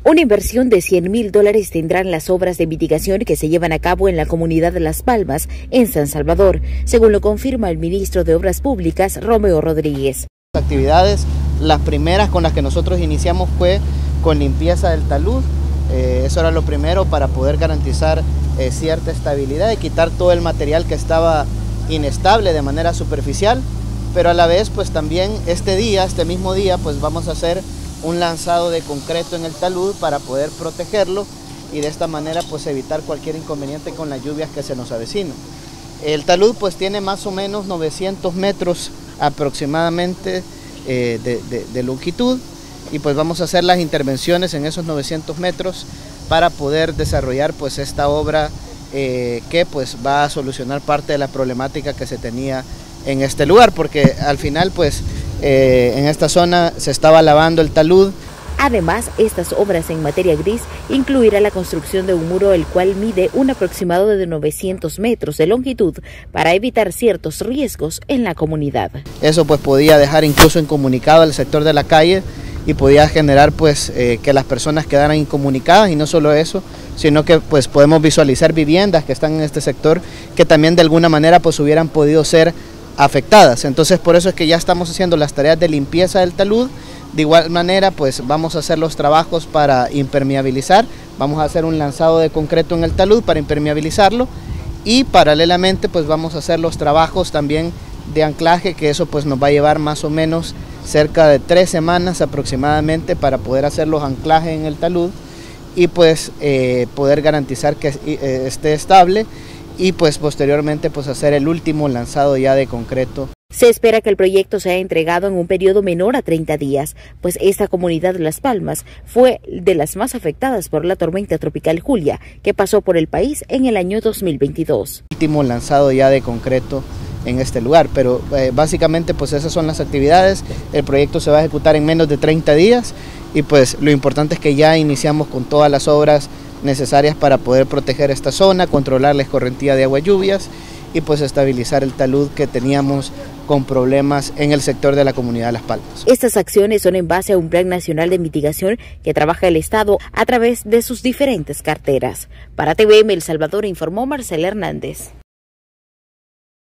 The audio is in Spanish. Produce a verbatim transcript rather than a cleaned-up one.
Una inversión de cien mil dólares tendrán las obras de mitigación que se llevan a cabo en la comunidad de Las Palmas, en San Salvador, según lo confirma el ministro de Obras Públicas, Romeo Rodríguez. Las actividades, las primeras con las que nosotros iniciamos fue con limpieza del talud. Eh, eso era lo primero para poder garantizar eh, cierta estabilidad y quitar todo el material que estaba inestable de manera superficial, pero a la vez pues también este día, este mismo día, pues vamos a hacer un lanzado de concreto en el talud para poder protegerlo y de esta manera pues evitar cualquier inconveniente con las lluvias que se nos avecinan. El talud pues tiene más o menos novecientos metros aproximadamente eh, de, de, de longitud y pues vamos a hacer las intervenciones en esos novecientos metros para poder desarrollar pues esta obra eh, que pues va a solucionar parte de la problemática que se tenía en este lugar, porque al final pues eh, en esta zona se estaba lavando el talud. Además, estas obras en materia gris incluirá la construcción de un muro el cual mide un aproximado de novecientos metros de longitud para evitar ciertos riesgos en la comunidad. Eso pues podía dejar incluso incomunicado al sector de la calle y podía generar pues eh, que las personas quedaran incomunicadas, y no solo eso, sino que pues podemos visualizar viviendas que están en este sector que también de alguna manera pues hubieran podido ser afectadas. Entonces por eso es que ya estamos haciendo las tareas de limpieza del talud. De igual manera pues vamos a hacer los trabajos para impermeabilizar, vamos a hacer un lanzado de concreto en el talud para impermeabilizarlo y paralelamente pues vamos a hacer los trabajos también de anclaje, que eso pues nos va a llevar más o menos cerca de tres semanas aproximadamente para poder hacer los anclajes en el talud y pues eh, poder garantizar que eh, esté estable y pues posteriormente pues hacer el último lanzado ya de concreto. Se espera que el proyecto sea entregado en un periodo menor a treinta días, pues esta comunidad de Las Palmas fue de las más afectadas por la tormenta tropical Julia, que pasó por el país en el año dos mil veintidós. Último lanzado ya de concreto en este lugar, pero eh, básicamente pues esas son las actividades. El proyecto se va a ejecutar en menos de treinta días y pues lo importante es que ya iniciamos con todas las obras necesarias para poder proteger esta zona, controlar la escorrentía de agua lluvias y pues estabilizar el talud que teníamos con problemas en el sector de la comunidad de Las Palmas. Estas acciones son en base a un plan nacional de mitigación que trabaja el Estado a través de sus diferentes carteras. Para T V M El Salvador informó Marcela Hernández.